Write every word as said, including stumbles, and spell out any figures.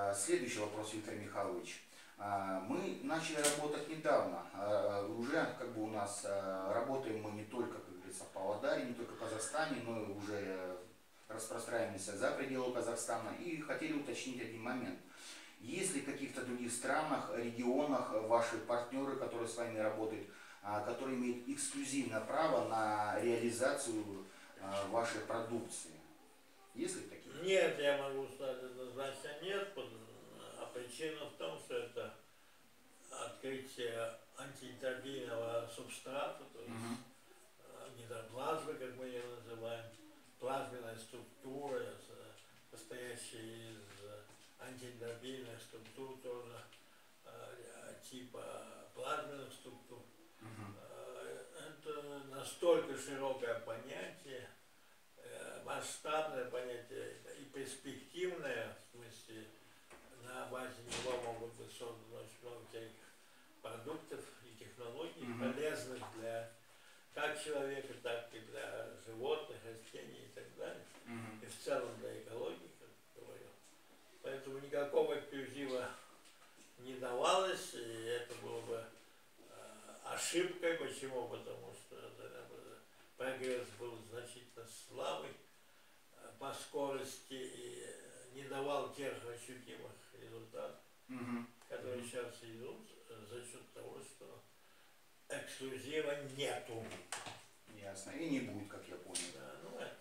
Следующий вопрос, Виктор Михайлович. Мы начали работать недавно, уже как бы у нас работаем мы не только, как говорится, в Павлодаре, не только в Казахстане, но и уже распространяемся за пределы Казахстана, и хотели уточнить один момент. Есть ли в каких-то других странах, регионах ваши партнеры, которые с вами работают, которые имеют эксклюзивное право на реализацию вашей продукции? Есть ли такие? Нет, я могу сказать однозначно нет. А причина в том, что это открытие антиэнтропийного субстрата, то есть uh-huh. гидроплазмы, как мы ее называем, плазменная структура, состоящая из антиэнтропийных структур, тоже типа плазменных структур. Uh-huh. Это настолько широкое понятие, масштабное понятие и перспективное, в смысле, на базе него могут быть созданы очень много всяких продуктов и технологий, mm-hmm. полезных для как человека, так и для животных, растений и так далее, mm-hmm. и в целом для экологии, как я говорил. Поэтому никакого эксклюзива не давалось, и это было бы э, ошибкой. Почему? Потому что это, прогресс был значительно слабый по скорости и не давал тех ощутимых результатов, mm-hmm. которые mm-hmm. сейчас идут за счет того, что эксклюзива нету. Ясно. И не будет, как я понял. Да, ну, это